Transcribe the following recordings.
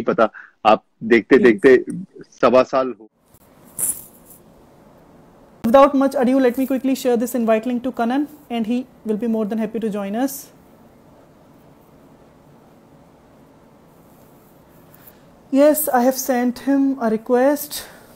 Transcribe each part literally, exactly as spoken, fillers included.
नहीं पता, आप देखते Yes. देखते सवा साल हो। Without much ado, let me quickly share this invite link to Kanan, and he will be more than happy to join us. Yes, I have sent him a request.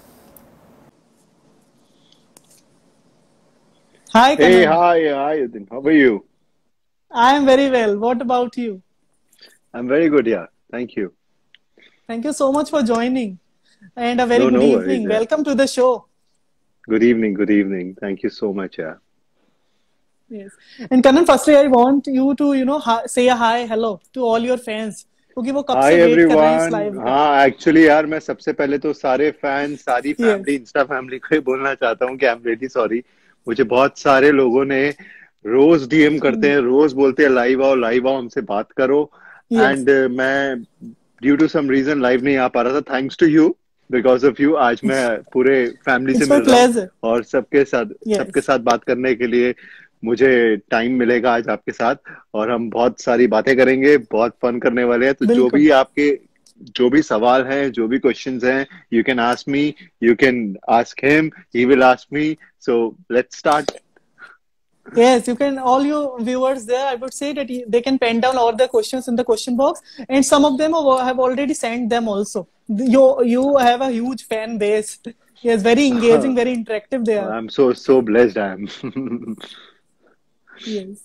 Hi, Hey, Kanan. hi, hi, Udin. How are you? I am very well. What about you? I'm very good, yeah. Thank you. Thank you so much for joining, and a very No, good no worries, evening. yeah. Welcome to the show. Good evening, good evening. Thank you so much, yeah. Yes. And Kanan, firstly, I want you to, you know, hi, say a hi, hello to all your fans, क्योंकि वो कब हाय से wait कर रहे हैं इस everyone. Live का। हाँ, एक्चुअली यार मैं सबसे पहले तो सारे फैन, सारी Yes. फैमिली, इंस्टा फैमिली को ही बोलना चाहता हूँ कि आई एम रियली सॉरी। मुझे बहुत सारे लोगों ने रोज डीएम करते हैं, रोज बोलते हैं लाइव आओ, लाइव आओ, हमसे बात करो। Yes. एंड मैं due to some reason live नहीं आ पा रहा था। Thanks to you, because of you आज मैं पूरे फैमिली से It's my मिल रहा हूँ pleasure. और सबके साथ Yes. सबके साथ बात करने के लिए मुझे टाइम मिलेगा आज आपके साथ, और हम बहुत सारी बातें करेंगे, बहुत फन करने वाले हैं। तो जो बिल्कुल। भी आपके जो भी सवाल हैं, जो भी क्वेश्चंस हैं, you can ask me, you can ask him, he will ask me. So let's start. Yes, you can, all your viewers there, I would say that you- they can pen down all the questions in the question box, and some of them have have already sent them also. You you have a huge fan base. Yes, very engaging, very interactive they are. I am so so blessed I am. Yes.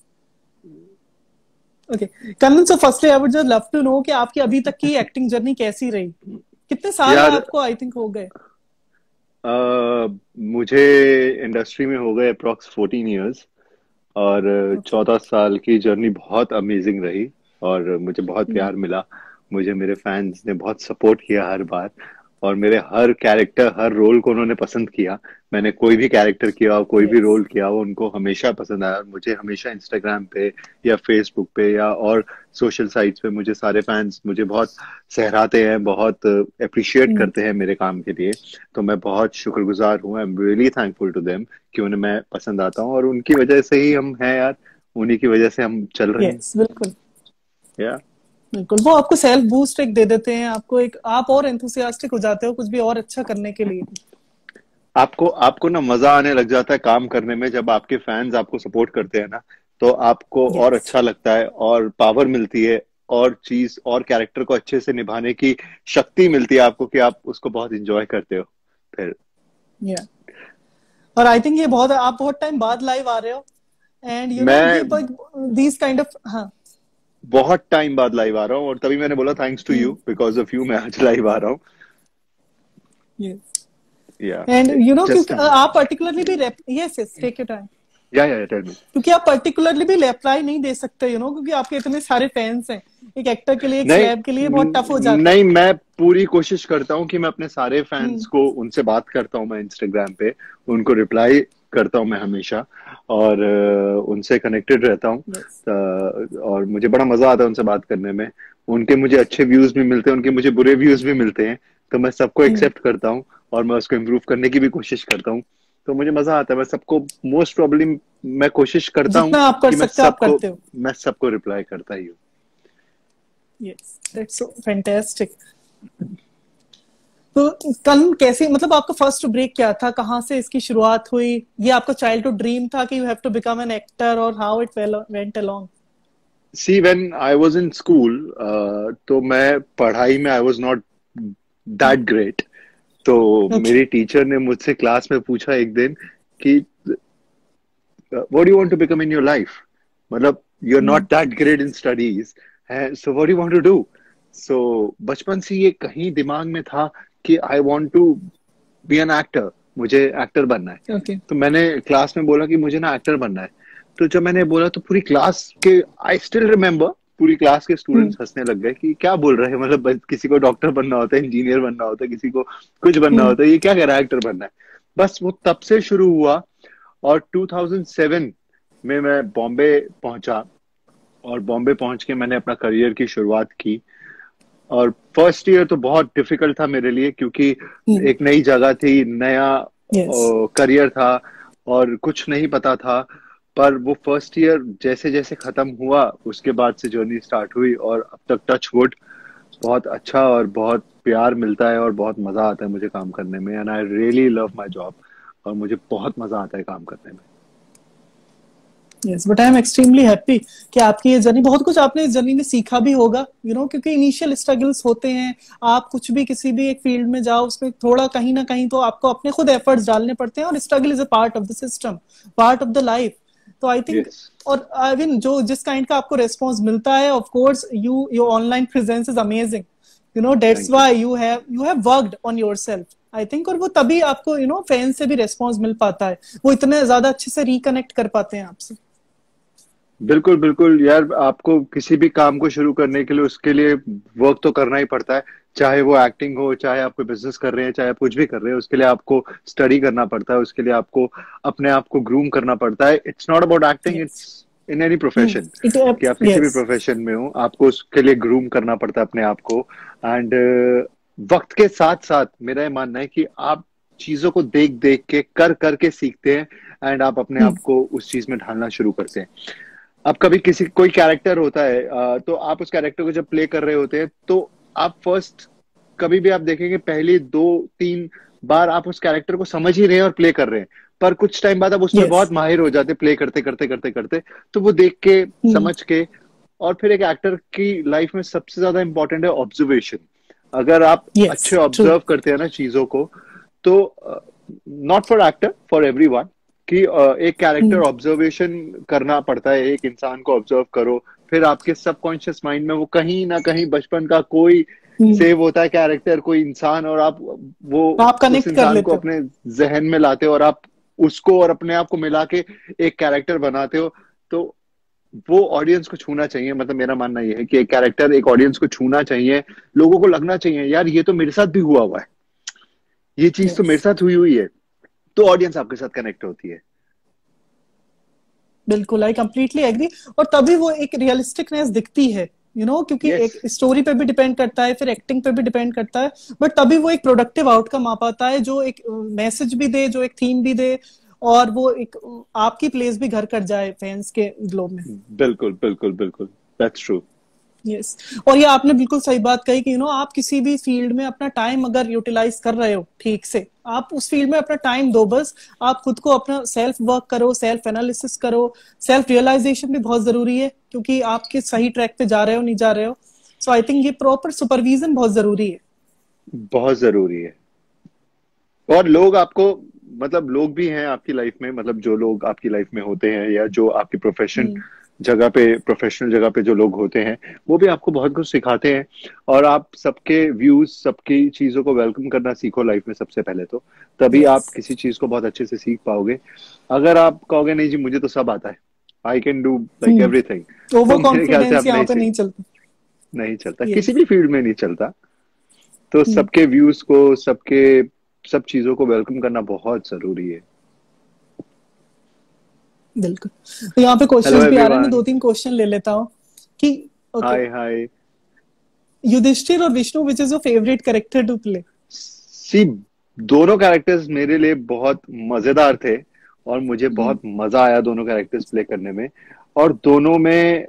Okay. Kanan, so firstly, I would just love to know कि आपकी अभी तक की acting journey कैसी रही? कितने साल यार आपको आई थिंक हो गए? अ, मुझे इंडस्ट्री में हो गए अप्रॉक्स फोर्टीन इयर्स, और Okay. चौदह साल की जर्नी बहुत अमेजिंग रही, और मुझे बहुत प्यार मिला। मुझे मेरे फैंस ने बहुत सपोर्ट किया हर बार, और मेरे हर कैरेक्टर, हर रोल को उन्होंने पसंद किया। मैंने कोई भी कैरेक्टर किया हो, कोई भी Yes. रोल किया हो, उनको हमेशा पसंद आया। और मुझे हमेशा इंस्टाग्राम पे या फेसबुक पे या और सोशल साइट्स पे मुझे सारे फैंस मुझे बहुत सहराते हैं, बहुत अप्रिशिएट Hmm. करते हैं मेरे काम के लिए। तो मैं बहुत शुक्रगुजार हूँ, I am really thankful to them कि उन्हें मैं पसंद आता हूँ, और उनकी वजह से ही हम हैं यार, उन्हीं की वजह से हम चल रहे हैं। Yes, बिल्कुल या बिल्कुल। वो आपको सेल्फ बूस्ट एक दे देते हैं, आपको एक, आप और एंथुसियास्टिक हो जाते हो कुछ भी और अच्छा करने के लिए। आपको आपको ना मजा आने लग जाता है काम करने में, जब आपके फैंस आपको सपोर्ट करते हैं ना, तो आपको और Yes. अच्छा लगता है, और पावर मिलती है, और चीज और कैरेक्टर को अच्छे से निभाने की शक्ति मिलती है आपको, कि आप उसको बहुत इंजॉय करते हो फिर। Yeah. और आई थिंक ये बहुत, आप बहुत टाइम बाद लाइव आ रहे हो, एंड यू नो ये मैं दीज काइंड ऑफ, हाँ बहुत टाइम बाद लाइव आ रहा हूँ, और तभी मैंने बोला thanks to you, because of you मैं आज लाइव आ रहा हूँ। यस या एंड यू नो जस्ट क्योंकि आप पर्टिकुलरली भी रेप, yes yes take your time, yeah yeah tell me. क्योंकि आप पर्टिकुलरली भी रिप्लाई नहीं दे सकते यू नो, क्योंकि आपके इतने सारे फैंस हैं, एक एक्टर के लिए, एक नहीं सेलेब के लिए बहुत टफ हो जाता है। नहीं, मैं पूरी कोशिश करता हूँ कि मैं अपने सारे फैंस हम्म, को, उनसे बात करता हूँ मैं इंस्टाग्राम पे, उनको रिप्लाई करता हूँ मैं हमेशा, और अ, उनसे कनेक्टेड रहता हूँ। yes. अ, और मुझे बड़ा मजा आता है उनसे बात करने में। उनके मुझे अच्छे व्यूज भी मिलते हैं, उनके मुझे बुरे व्यूज भी मिलते हैं, तो मैं सबको हम्म, एक्सेप्ट करता हूँ, और मैं उसको इम्प्रूव करने की भी कोशिश करता हूँ। तो मुझे मजा आता है, मैं सबको मोस्ट प्रॉब्लम मैं कोशिश करता हूँ जितना आप कर कि मैं सकते हो आप सबको करते हो। मैं सबको रिप्लाई करता ही हूँ। Yes, that's so fantastic. तो कल कैसे, मतलब आपका फर्स्ट ब्रेक क्या था, कहाँ से इसकी शुरुआत हुई? ये आपका चाइल्डहुड ड्रीम था कि you have to become an actor, और how it went along? See when I was in school, तो मैं पढ़ाई में I was not that great. तो ओके। मेरी टीचर ने मुझसे क्लास में पूछा एक दिन कि what do you want to become in your life, मतलब you are not that great in studies, so what do you want to do. So बचपन से ये कहीं दिमाग में था कि I want to be an actor, मुझे एक्टर बनना है। ओके। तो मैंने क्लास में बोला कि मुझे ना एक्टर बनना है। तो जब मैंने बोला तो पूरी क्लास के, आई स्टिल रिमेम्बर, पूरी क्लास के स्टूडेंट्स हंसने लग गए कि क्या बोल रहे हैं, मतलब बस किसी को डॉक्टर बनना होता है, इंजीनियर बनना होता है, किसी को कुछ बनना होता है, ये क्या कह रहा है एक्टर बनना है। बस वो तब से शुरू हुआ, और टू थाउज़ेंड सेवन में मैं बॉम्बे पहुंचा, और बॉम्बे पहुंच के मैंने अपना करियर की शुरुआत की। और फर्स्ट ईयर तो बहुत डिफिकल्ट था मेरे लिए, क्योंकि एक नई जगह थी, नया यस। करियर था, और कुछ नहीं पता था। पर वो फर्स्ट ईयर जैसे जैसे खत्म हुआ, उसके बाद से जर्नी स्टार्ट हुई, और अब तक टच वुड बहुत अच्छा और बहुत प्यार मिलता है और बहुत मजा आता है मुझे काम करने में, and I really love my job, और मुझे बहुत मजा आता है काम करने में। Yes, but I am extremely happy कि आपकी ये जर्नी, बहुत कुछ आपने इस जर्नी में सीखा भी होगा, यू नो, क्योंकि इनिशियल स्ट्रगल्स होते हैं। आप कुछ भी किसी भी एक फील्ड में जाओ, उसमें थोड़ा कहीं ना कहीं तो आपको अपने खुद एफर्ट्स डालने पड़ते हैं, और struggle is a part of the system, part of the life. तो आई थिंक, यस, और आई मीन जो जिस काइंड का आपको रेस्पॉन्स मिलता है, of course you your online presence is amazing, you know, that's thank you. Why you have you have worked on yourself, I think. और वो तभी आपको, यू नो, फैन से भी रेस्पॉन्स मिल पाता है, वो इतने ज्यादा अच्छे से रिकनेक्ट कर पाते हैं आपसे। बिल्कुल बिल्कुल यार, आपको किसी भी काम को शुरू करने के लिए उसके लिए वर्क तो करना ही पड़ता है, चाहे वो एक्टिंग हो, चाहे आप कोई बिजनेस कर रहे हैं, चाहे आप कुछ भी कर रहे हैं, उसके लिए आपको स्टडी करना पड़ता है, उसके लिए आपको अपने आप को ग्रूम करना पड़ता है। It's not about acting, Yes. It's in any Hmm. Profession, It, uh, कि आप किसी भी yes. प्रोफेशन में हो, आपको उसके लिए ग्रूम करना पड़ता है अपने आप को। एंड वक्त के साथ साथ मेरा ये मानना है कि आप चीजों को देख देख के, कर करके सीखते हैं, एंड आप अपने Hmm. आप को उस चीज में ढालना शुरू करते हैं। अब कभी किसी कोई कैरेक्टर होता है, अ, तो आप उस कैरेक्टर को जब प्ले कर रहे होते हैं, तो आप फर्स्ट कभी भी आप देखेंगे पहली दो तीन बार आप उस कैरेक्टर को समझ ही रहे हैं और प्ले कर रहे हैं, पर कुछ टाइम बाद आप उसमें Yes. बहुत माहिर हो जाते प्ले करते करते करते करते। तो वो देख के, Hmm. समझ के, और फिर एक एक्टर की लाइफ में सबसे ज्यादा इंपॉर्टेंट है ऑब्जर्वेशन। अगर आप अच्छे Yes. True. ऑब्जर्व करते हैं ना चीजों को, तो not for actor, for everyone, कि uh, एक कैरेक्टर Hmm. ऑब्जर्वेशन करना पड़ता है, एक इंसान को ऑब्जर्व करो, फिर आपके सबकॉन्शियस माइंड में वो कहीं ना कहीं बचपन का कोई Hmm. सेव होता है कैरेक्टर, कोई इंसान, और आप वो आप उस कनेक्ट कर इंसान को लेते हो। अपने जहन में लाते हो, और आप उसको और अपने आप को मिला के एक कैरेक्टर बनाते हो। तो वो ऑडियंस को छूना चाहिए, मतलब मेरा मानना ये है कि एक कैरेक्टर एक ऑडियंस को छूना चाहिए, लोगों को लगना चाहिए यार ये तो मेरे साथ भी हुआ हुआ है, ये चीज तो मेरे Yes. साथ हुई हुई है, तो ऑडियंस आपके साथ कनेक्ट होती है। बिल्कुल, आई कंप्लीटली एग्री। और तभी वो एक रियलिस्टिकनेस दिखती है, यू नो, क्योंकि यस, एक स्टोरी पे भी डिपेंड करता है, फिर एक्टिंग पे भी डिपेंड करता है, बट तभी वो एक प्रोडक्टिव आउटकम आ पाता है, जो एक मैसेज भी दे, जो एक थीम भी दे, और वो एक अ, आपकी प्लेस भी घर कर जाए फैंस के ग्लोब में। बिल्कुल बिल्कुल बिल्कुल, दैट्स ट्रू। यस, और ये आपने बिल्कुल सही बात कही कि यू नो, आप किसी भी फील्ड में अपना टाइम अगर यूटिलाइज कर रहे हो ठीक से, आप उस फील्ड में अपना टाइम दो, बस आप खुद को अपना सेल्फ वर्क करो, सेल्फ एनालिसिस करो, सेल्फ रियलाइजेशन भी बहुत जरूरी है, क्योंकि आपके सही ट्रैक पे जा रहे हो नहीं जा रहे हो। सो आई थिंक ये प्रॉपर सुपरविजन बहुत जरूरी है। बहुत जरूरी है। और लोग आपको, मतलब लोग भी हैं आपकी लाइफ में, मतलब जो लोग आपकी लाइफ में होते हैं, या जो आपकी प्रोफेशन हम्म। जगह पे, प्रोफेशनल जगह पे जो लोग होते हैं, वो भी आपको बहुत कुछ सिखाते हैं। और आप सबके व्यूज, सबकी चीजों को वेलकम करना सीखो लाइफ में सबसे पहले तो, तभी यस, आप किसी चीज को बहुत अच्छे से सीख पाओगे। अगर आप कहोगे नहीं जी मुझे तो सब आता है, I can do like hmm, everything, over तो मेरे ख्याल से कॉन्फिडेंस आप यहाँ नहीं पे सीख, नहीं चलता। नहीं चलता, किसी यस। भी फील्ड में नहीं चलता। तो सबके व्यूज को, सबके सब चीजों को वेलकम करना बहुत जरूरी है। बिल्कुल। तो यहाँ पे हेलो क्वेश्चंस भी आ रहे हैं, मैं एवरीवन। दो तीन क्वेश्चन ले लेता हूँ कि, ओके, हाय हाय। युधिष्ठिर और Vishnu, which is your favourite character to play? See, दोनों कैरेक्टर्स मेरे लिए बहुत मजेदार थे, और मुझे बहुत मजा आया दोनों कैरेक्टर्स प्ले करने में। और दोनों में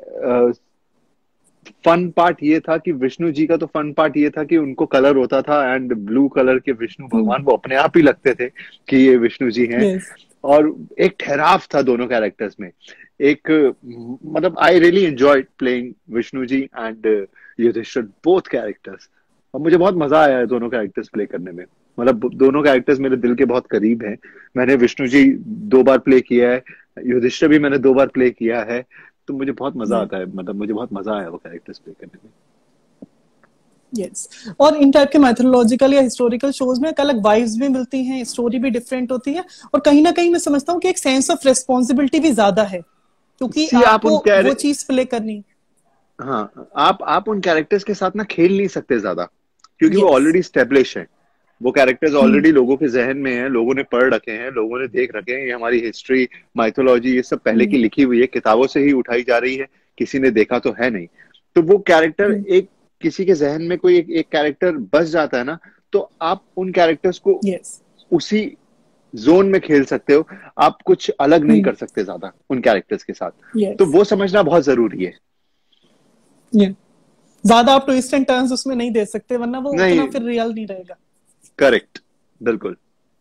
फन पार्ट ये था कि विष्णु जी का तो फन पार्ट ये था कि उनको कलर होता था, एंड ब्लू कलर के विष्णु भगवान वो अपने आप ही लगते थे कि ये विष्णु जी हैं। यस। और एक ठहराव था दोनों कैरेक्टर्स में, एक, मतलब I really enjoyed playing Vishnu ji and Yudhishthir, both characters. और मुझे बहुत मजा आया है दोनों कैरेक्टर्स प्ले करने में, मतलब दोनों कैरेक्टर्स मेरे दिल के बहुत करीब हैं। मैंने विष्णु जी दो बार प्ले किया है, युधिष्ठिर भी मैंने दो बार प्ले किया है, तो मुझे बहुत मजा आता है, मतलब मुझे बहुत मजा आया वो कैरेक्टर्स प्ले करने में। यस, और इन टाइप के मैथोलॉजिकल या हिस्टोरिकल शोज में एक अलग वाइब्स भी मिलती हैं, स्टोरी भी डिफरेंट होती है, और कहीं ना कहीं मैं समझता हूँ कि एक सेंस ऑफ रिस्पॉन्सिबिलिटी भी ज्यादा है, क्योंकि सी, आप आपको उन कैरे वो चीज प्ले करनी। हाँ, आप आप उन कैरेक्टर्स के साथ ना खेल नहीं सकते ज्यादा, क्योंकि वो यस। ऑलरेडी स्टेब्लिश है। वो कैरेक्टर्स हम्म। ऑलरेडी लोगों के जहन में हैं, लोगों ने पढ़ रखे हैं, लोगों ने देख रखे हैं, ये हमारी हिस्ट्री, माइथोलॉजी, ये सब पहले की हम्म। लिखी हुई है, किताबों से ही उठाई जा रही है, किसी ने देखा तो है नहीं। तो वो कैरेक्टर एक, किसी के जहन में कोई एक, एक कैरेक्टर बस जाता है ना, तो आप उन कैरेक्टर्स को यस। उसी जोन में खेल सकते हो, आप कुछ अलग नहीं कर सकते ज्यादा उन कैरेक्टर्स के साथ। तो यस। वो समझना बहुत जरूरी है। ज्यादा आप ट्विस्ट एंड टर्न्स उसमें नहीं दे सकते, वरना वो नहीं, उतना फिर रियल नहीं रहेगा। करेक्ट, बिल्कुल।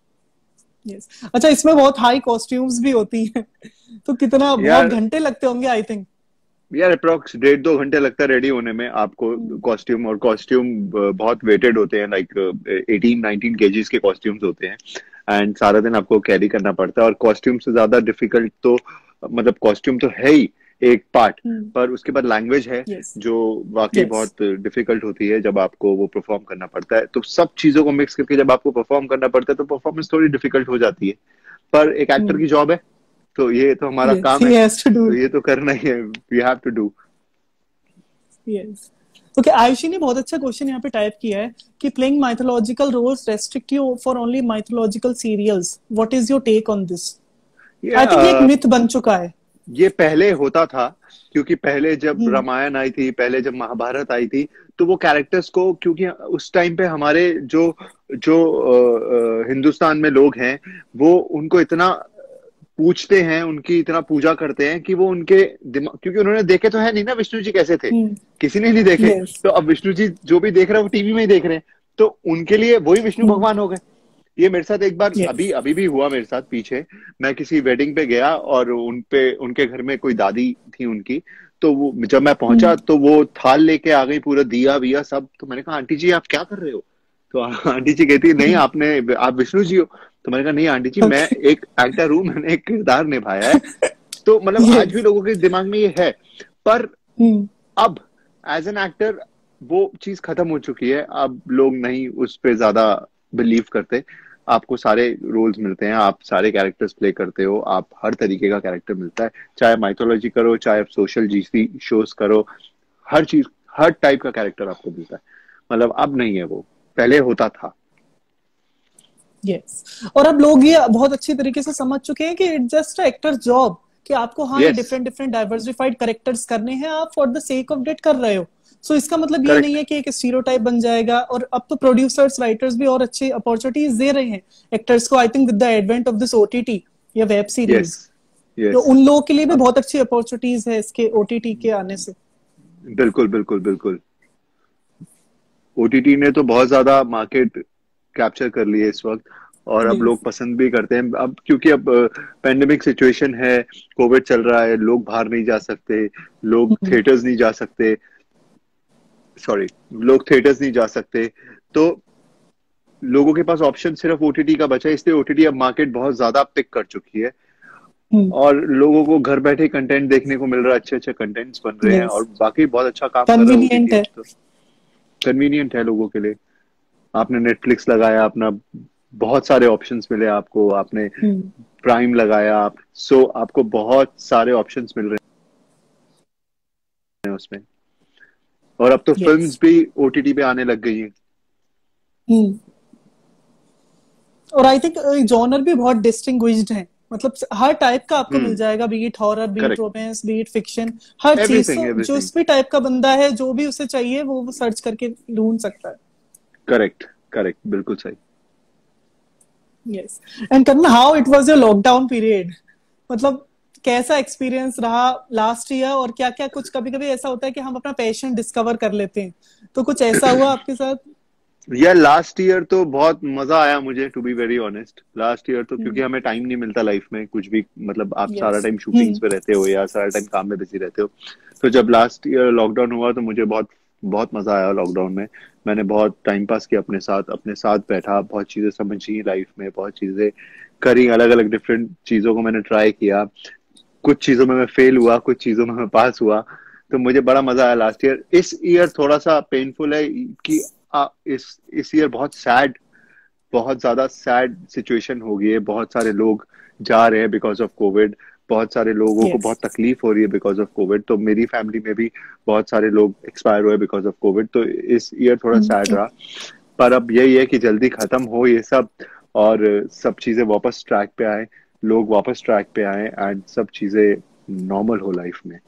Yes yes. अच्छा, इसमें बहुत हाई कॉस्ट्यूम्स भी होती हैं तो कितना बहुत घंटे लगते होंगे आई थिंक। यार अप्रोक्स डेढ़ दो घंटे लगता है रेडी होने में आपको कॉस्ट्यूम, और कॉस्ट्यूम बहुत वेटेड होते हैं, लाइक एटीन नाइनटीन केजीज के कॉस्ट्यूम्स होते हैं, एंड सारा दिन आपको कैरी करना पड़ता है। और कॉस्ट्यूम से ज्यादा डिफिकल्ट तो मतलब कॉस्ट्यूम तो है ही एक पार्ट, पर उसके बाद लैंग्वेज है yes. जो वाकई yes. बहुत डिफिकल्ट होती है जब आपको वो परफॉर्म करना पड़ता है। तो सब चीजों को मिक्स करके जब आपको परफॉर्म करना पड़ता है तो परफॉर्मेंस थोड़ी डिफिकल्ट हो जाती है, पर एक एक्टर की जॉब है, तो ये तो हमारा yes, काम है, तो ये तो करना ही है, we have to do. Yes. Okay, Ayushi ने बहुत अच्छा क्वेश्चन यहाँ पे टाइप किया है कि playing mythological roles restrict you for only mythological serials, what is your take on this? I think ये एक मिथ बन चुका है। ये पहले होता था, क्योंकि पहले जब रामायण आई थी, पहले जब महाभारत आई थी, तो वो कैरेक्टर्स को, क्योंकि उस टाइम पे हमारे जो जो आ, हिंदुस्तान में लोग हैं वो उनको इतना पूछते हैं, उनकी इतना पूजा करते हैं कि वो उनके दिमाग, क्योंकि उन्होंने देखे तो है नहीं ना विष्णु जी कैसे थे, किसी ने नहीं देखे, तो अब विष्णु जी जो भी देख रहे हैं वो टीवी में ही देख रहे हैं, तो उनके लिए वही विष्णु भगवान हो गए। ये मेरे साथ एक बार yes. अभी अभी भी हुआ मेरे साथ। पीछे मैं किसी वेडिंग पे गया और उनपे उनके घर में कोई दादी थी उनकी, तो वो जब मैं पहुंचा तो वो थाल लेके आ गई, पूरा दिया विया सब। तो मैंने कहा आंटी जी आप क्या कर रहे हो? तो आंटी जी कहती नहीं आपने आप विष्णु जी हो। तो मैंने कहा नहीं आंटी जी, मैं एक एक्टर हूं, मैंने एक किरदार निभाया है। तो मतलब yes. आज भी लोगों के दिमाग में ये है, पर अब एज एन एक्टर वो चीज खत्म हो चुकी है। अब लोग नहीं उस पर ज्यादा बिलीव करते। आपको सारे रोल्स मिलते हैं, आप सारे कैरेक्टर्स प्ले करते हो, आप हर तरीके का कैरेक्टर मिलता है, चाहे माइथोलॉजी करो, चाहे सोशल जीसी शोज करो, हर चीज हर टाइप का कैरेक्टर आपको मिलता है। मतलब अब नहीं है वो, पहले होता था। Yes yes. और अब लोग ये बहुत अच्छी तरीके से समझ चुके हैं कि it's just a actor job, कि आपको हाँ डिफरेंट डिफरेंट डाइवर्सिफाइड कैरेक्टर्स करने हैं, आप for the sake of date कर रहे हो। सो so, इसका मतलब ये नहीं है कि एक स्टीरियोटाइप बन जाएगा। और अब तो प्रोड्यूसर्स राइटर्स भी और अच्छी अपॉर्चुनिटीज दे रहे हैं एक्टर्स को। I think with the advent of this OTT या वेब सीरीज, तो उन लोगों के लिए भी बहुत अच्छी अपॉर्चुनिटीज है इसके ओटीटी के आने से। बिल्कुल बिल्कुल बिल्कुल। ओटीटी ने तो बहुत ज्यादा मार्केट कैप्चर कर ली है इस वक्त, और अब लोग पसंद भी करते हैं। अब क्योंकि अब पेंडेमिक सिचुएशन है, कोविड चल रहा है, लोग बाहर नहीं जा सकते, लोग थिएटर्स नहीं जा सकते, सॉरी लोग थिएटर्स नहीं जा सकते, तो लोगों के पास ऑप्शन सिर्फ ओटीटी का बचा है। इसलिए ओटीटी अब मार्केट बहुत ज्यादा पिक कर चुकी है, और लोगों को घर बैठे कंटेंट देखने को मिल रहा है, अच्छे अच्छे कंटेंट्स बन रहे हैं, और बाकी बहुत अच्छा काम कर रहा है ओटीटी। तो कन्वीनियंट है लोगों के लिए। आपने नेटफ्लिक्स लगाया, अपना बहुत सारे ऑप्शंस मिले आपको, आपने प्राइम लगाया, आप सो आपको बहुत सारे ऑप्शंस मिल रहे हैं उसमें। और अब तो yes. फिल्म्स भी ओटीटी पे आने लग गई हैं। hmm. और आई थिंक जॉनर भी बहुत डिस्टिंग्विश्ड है, मतलब हर टाइप का आपको hmm. मिल जाएगा, be it horror, be it romance, be it fiction, हर चीज। तो जो भी टाइप का बंदा है, जो भी उसे चाहिए वो सर्च करके ढूंढ सकता है। करेक्ट करेक्ट, बिल्कुल सही। यस। एंड करना, how it was your lockdown period? मतलब कैसा एक्सपीरियंस रहा लास्ट ईयर, और क्या क्या कुछ कभी कभी ऐसा होता है कि हम अपना पैशन डिस्कवर कर लेते हैं, तो कुछ ऐसा हुआ आपके साथ? यार लास्ट ईयर तो बहुत मजा आया मुझे, to be very honest. Last year तो hmm. क्योंकि हमें टाइम नहीं मिलता लाइफ में कुछ भी, मतलब आप yes. सारा टाइम शूटिंग्स hmm. पे रहते हो या सारा टाइम काम में बिजी रहते हो। तो जब लास्ट ईयर लॉकडाउन हुआ तो मुझे बहुत बहुत मजा आया लॉकडाउन में। मैंने बहुत टाइम पास किया अपने साथ, अपने साथ बैठा, बहुत चीजें समझी लाइफ में, बहुत चीजें करी, अलग अलग डिफरेंट चीजों को मैंने ट्राई किया। कुछ चीजों में मैं फेल हुआ, कुछ चीजों में मैं पास हुआ, तो मुझे बड़ा मजा आया लास्ट ईयर। इस ईयर थोड़ा सा पेनफुल है कि आ, इस इस ईयर बहुत सैड, बहुत ज्यादा सैड सिचुएशन हो गई है। बहुत सारे लोग जा रहे हैं बिकॉज ऑफ कोविड, बहुत सारे लोगों yes. को बहुत तकलीफ हो रही है बिकॉज ऑफ कोविड। तो मेरी फैमिली में भी बहुत सारे लोग एक्सपायर हुए बिकॉज ऑफ कोविड। तो इस ईयर थोड़ा सैड रहा, पर अब यही है कि जल्दी खत्म हो ये सब और सब चीजें वापस ट्रैक पे आए, लोग वापस ट्रैक पे आए, एंड सब चीजें नॉर्मल हो लाइफ में।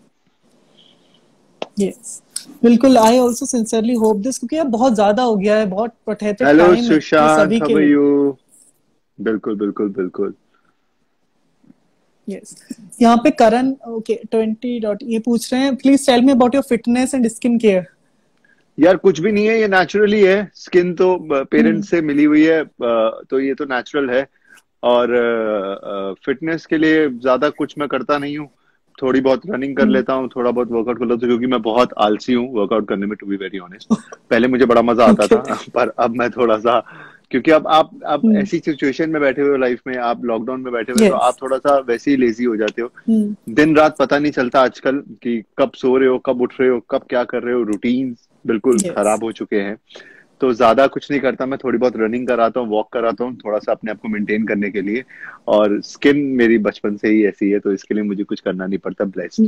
यस बिल्कुल, I also sincerely hope this, क्योंकि अब बहुत ज्यादा हो गया है, बहुत पैथेटिक टाइम है। Hello Sushant, how are you? बिल्कुल बिल्कुल बिल्कुल। Yes yes. यहाँ पे करण ओके ट्वेंटी डॉट ये पूछ रहे हैं, please tell me about your fitness and skin care. यार कुछ भी नहीं है, ये नेचुरली है। स्किन तो पेरेंट्स से मिली हुई है, अ, तो ये तो नेचुरल है। और फिटनेस के लिए ज्यादा कुछ मैं करता नहीं हूँ। थोड़ी बहुत रनिंग कर लेता हूँ, थोड़ा बहुत वर्कआउट कर लेता हूँ, क्योंकि मैं बहुत आलसी हूँ वर्कआउट करने में, टू बी वेरी ऑनेस्ट। पहले मुझे बड़ा मजा आता ओके। था पर अब मैं थोड़ा सा, क्योंकि अब आप आप ऐसी सिचुएशन में बैठे हुए हो लाइफ में, आप लॉकडाउन में बैठे हुए, तो यस। आप थोड़ा सा वैसे ही लेजी हो जाते हो। दिन रात पता नहीं चलता आजकल कि कब सो रहे हो, कब उठ रहे हो, कब क्या कर रहे हो। रूटीन बिल्कुल यस। खराब हो चुके हैं। तो ज्यादा कुछ नहीं करता मैं, थोड़ी बहुत रनिंग कराता हूँ, वॉक कराता हूँ, थोड़ा सा अपने आप को मेंटेन करने के लिए। और स्किन मेरी बचपन से ही ऐसी है, तो इसके लिए मुझे कुछ करना नहीं पड़ता। Blessed.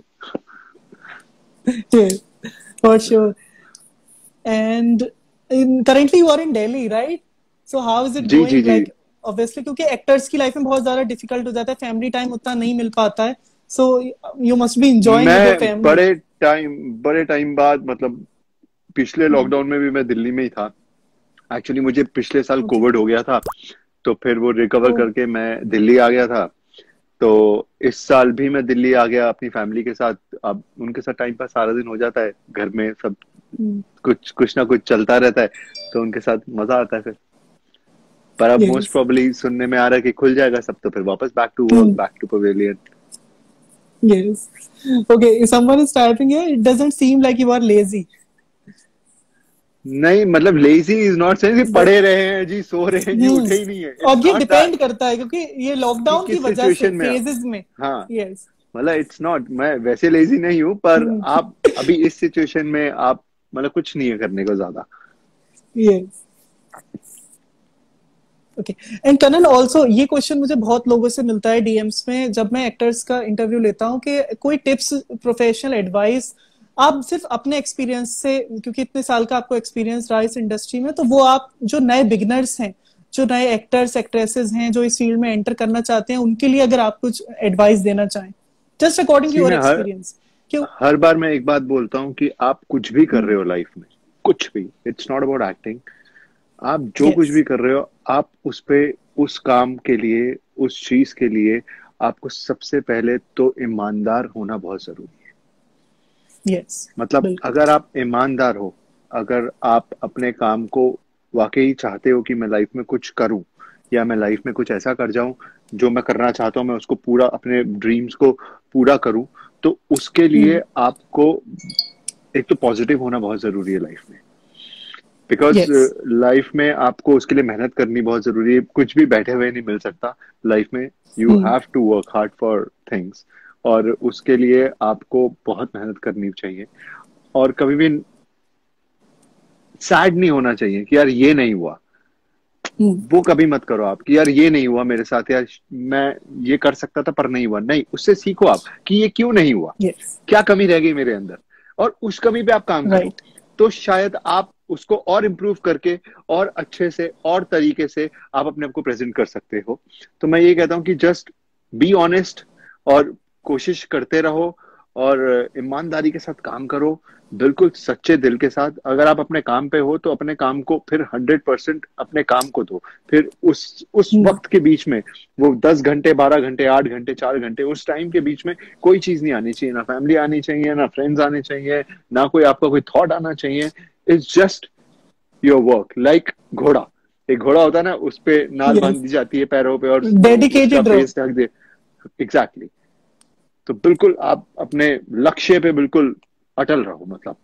Yes, for sure. And in, currently you are in Delhi, right? So how is it जी जी going? जी। Like obviously क्योंकि एक्टर्स की लाइफ में बहुत ज्यादा डिफिकल्ट हो जाता है, फैमिली टाइम उतना नहीं मिल पाता है. So you must be enjoying with your मैं family. बड़े टाइम बड़े टाइम बाद, मतलब पिछले Hmm. लॉकडाउन में भी मैं दिल्ली में ही था। एक्चुअली मुझे पिछले साल Okay. कोविड हो गया था, तो फिर वो रिकवर Oh. करके मैं दिल्ली आ गया था। तो इस साल भी मैं दिल्ली आ गया अपनी फैमिली के साथ। अब उनके साथ टाइम पास सारा दिन हो जाता है, घर में सब Hmm. कुछ कुछ ना कुछ चलता रहता है, तो उनके साथ मजा आता है फिर। पर अब मोस्ट Yes. प्रोबेबली सुनने में आ रहा है कि खुल जाएगा सब, तो फिर वापस back to work, Hmm. Back to pavilion. Yes. Okay, someone is typing here. It doesn't seem like you are lazy. नहीं मतलब लेजी इज नॉट सेइंग कि The, पड़े रहे हैं जी, सो रहे हैं जी, hmm. उठे ही नहीं है। इट्स और ये नॉट दैट डिपेंड करता है क्योंकि ये कि लॉकडाउन की किस वजह से सिचुएशन में आप। फेजेस में. हाँ, Yes. मतलब इट्स नॉट, मैं वैसे लेजी नहीं हूँ, पर Hmm. आप अभी इस सिचुएशन में आप, मतलब कुछ नहीं है करने को ज्यादा। Yes. Okay. And Kanan also ये क्वेश्चन मुझे बहुत लोगों से मिलता है डीएम्स में जब मैं एक्टर्स का इंटरव्यू लेता हूँ कि कोई टिप्स, प्रोफेशनल एडवाइस आप सिर्फ अपने एक्सपीरियंस से, क्योंकि इतने साल का आपको एक्सपीरियंस रहा इस इंडस्ट्री में, तो वो आप जो नए बिगनर्स हैं, जो नए एक्टर्स एक्ट्रेसेस हैं जो इस फील्ड में एंटर करना चाहते हैं, उनके लिए अगर आप कुछ एडवाइस देना चाहें just according to see your मैं हर एक्सपीरियंस. क्यों? हर बार मैं एक बात बोलता हूँ कि आप कुछ भी कर रहे हम्म. हो लाइफ में, कुछ भी, इट्स नॉट अबाउट एक्टिंग। आप जो कुछ यस. भी कर रहे हो, आप उस पे, उस काम के लिए, उस चीज के लिए आपको सबसे पहले तो ईमानदार होना बहुत जरूरी है। यस. मतलब बिल्कुल. अगर आप ईमानदार हो, अगर आप अपने काम को वाकई चाहते हो कि मैं लाइफ में कुछ करूं, या मैं लाइफ में कुछ ऐसा कर जाऊं जो मैं करना चाहता हूं, मैं उसको पूरा, अपने ड्रीम्स को पूरा करूं, तो उसके लिए हम्म. आपको एक तो पॉजिटिव होना बहुत जरूरी है लाइफ में। Because yes. लाइफ में आपको उसके लिए मेहनत करनी बहुत जरूरी है। कुछ भी बैठे हुए नहीं मिल सकता लाइफ में। You hmm. Have to work hard for things, और उसके लिए आपको बहुत मेहनत करनी चाहिए। और कभी भी सैड नहीं होना चाहिए कि यार ये नहीं हुआ। हम्म. वो कभी मत करो आप कि यार ये नहीं हुआ मेरे साथ, यार मैं ये कर सकता था पर नहीं हुआ। नहीं, उससे सीखो आप कि ये क्यों नहीं हुआ, यस. क्या कमी रह गई मेरे अंदर, और उस कमी पे आप काम करो। राइट. तो शायद आप उसको और इम्प्रूव करके, और अच्छे से, और तरीके से आप अपने आप को प्रेजेंट कर सकते हो। तो मैं ये कहता हूँ कि जस्ट बी ऑनेस्ट, और कोशिश करते रहो, और ईमानदारी के साथ काम करो, बिल्कुल सच्चे दिल के साथ। अगर आप अपने काम पे हो तो अपने काम को फिर हंड्रेड परसेंट अपने काम को दो। फिर उस उस हम्म. वक्त के बीच में, वो दस घंटे, बारह घंटे, आठ घंटे, चार घंटे, उस टाइम के बीच में कोई चीज नहीं आनी चाहिए। ना फैमिली आनी चाहिए, ना फ्रेंड्स आने चाहिए, ना कोई आपका कोई थॉट आना चाहिए। It's just your work. Like घोड़ा, एक घोड़ा होता है ना, उस पे नाल बांध यस. दी जाती है पैरों पे, और उसका डेडिकेटेड रहो. फेस ढक दे। एग्जैक्टली। तो बिल्कुल आप अपने लक्ष्य पे बिल्कुल अटल रहो, मतलब।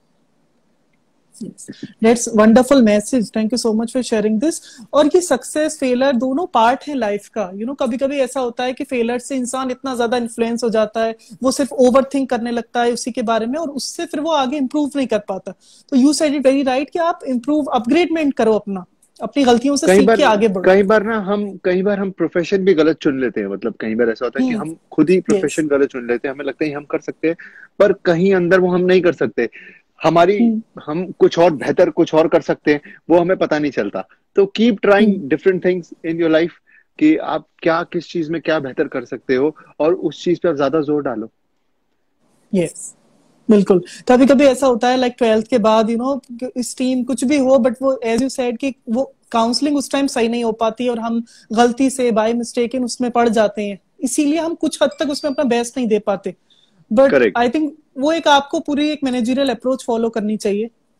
That's wonderful message. Thank you so much for sharing this. और ये सक्सेस फेलर दोनों पार्ट है लाइफ का. यू नो कभी कभी ऐसा होता है कि फेलर से इंसान इतना ज्यादा इन्फ्लुएंस हो जाता है, वो सिर्फ ओवर थिंक करने लगता है उसी के बारे में, और उससे फिर वो आगे इंप्रूव नहीं कर पाता. तो you said it very right कि आप इंप्रूव, अपग्रेडमेंट करो अपना, अपनी गलतियों से कई सीख बार के आगे बढ़ो. कई बार ना हम कई बार हम प्रोफेशन भी गलत चुन लेते हैं। मतलब कई बार ऐसा होता है कि हम्म. हम खुद ही यस. प्रोफेशन गलत चुन लेते हैं। हमें लगता है हम कर सकते हैं, पर कहीं अंदर वो हम नहीं कर सकते। हमारी हम्म. हम कुछ और बेहतर, कुछ और कर सकते हैं, वो हमें पता नहीं चलता। तो keep trying hmm. Different things in your life, कि आप क्या, किस चीज में क्या बेहतर कर सकते हो, और उस चीज पे आप ज्यादा जोर डालो। यस. बिल्कुल. कभी कभी ऐसा होता है लाइक ट्वेल्थ के बाद, यू नो स्ट्रीम कुछ भी हो, बट वो एज यू सेड कि वो काउंसलिंग उस टाइम सही नहीं हो पाती और हम गलती से बाय मिस्टेक इन उसमें पड़ जाते हैं, इसीलिए हम कुछ हद तक उसमें अपना बेस्ट नहीं दे पाते. But correct. आई थिंक वो एक आपको पूरी एक मैनेजरियल अप्रोच फॉलो करनी चाहिए.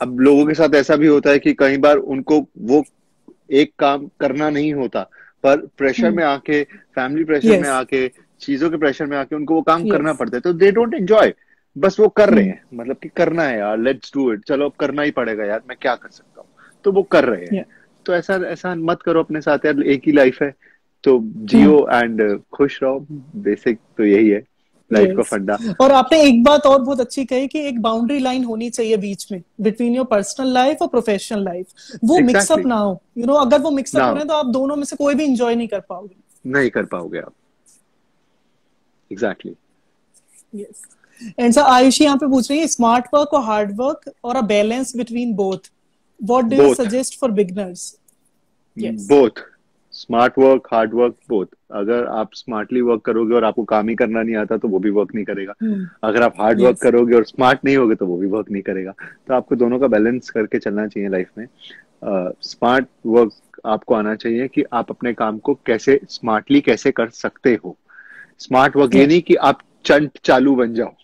अब लोगों के साथ ऐसा भी होता है कि कई बार उनको वो एक काम करना नहीं होता, पर प्रेशर Hmm. में आके, फैमिली प्रेशर में Yes. आके, चीजों के प्रेशर में आके उनको वो काम करना Yes. पड़ता है, तो दे डोंट एंजॉय, बस वो कर रहे Hmm. हैं, मतलब कि करना है यार, लेट्स डू इट, चलो अब करना ही पड़ेगा यार, मैं क्या कर सकता हूँ, तो वो कर रहे हैं। Yeah. तो ऐसा ऐसा मत करो अपने साथ यार, एक ही लाइफ है, तो Hmm. जियो एंड खुश रहो। बेसिक तो यही है लाइफ का यस। फंडा। और आपने एक बात और बहुत अच्छी कही कि एक बाउंड्री लाइन होनी चाहिए बीच में, बिटवीन योर पर्सनल लाइफ और प्रोफेशनल लाइफ, वो मिक्सअप एग्जैक्टली, ना हो। यू नो, अगर वो मिक्सअप ना हो रहे हैं तो आप दोनों में से कोई भी इंजॉय नहीं कर पाओगे। नहीं कर पाओगे आप। Exactly. Yes. And sir Ayushi यहाँ पे पूछ रही है, स्मार्ट वर्क और हार्ड वर्क और a balance between both, what do you both, suggest for beginners? Yes. Both, smart work, hard work, both. अगर आप स्मार्टली वर्क करोगे और आपको काम ही करना नहीं आता तो वो भी वर्क नहीं करेगा। अगर आप हार्ड वर्क यस। करोगे और स्मार्ट नहीं होगे तो वो भी वर्क नहीं करेगा। तो आपको दोनों का बैलेंस करके चलना चाहिए लाइफ में। स्मार्ट uh, वर्क आपको आना चाहिए कि आप अपने काम को कैसे स्मार्टली कैसे कर सकते हो। स्मार्ट वर्क ये या। नहीं कि आप चंट चालू बन जाओ,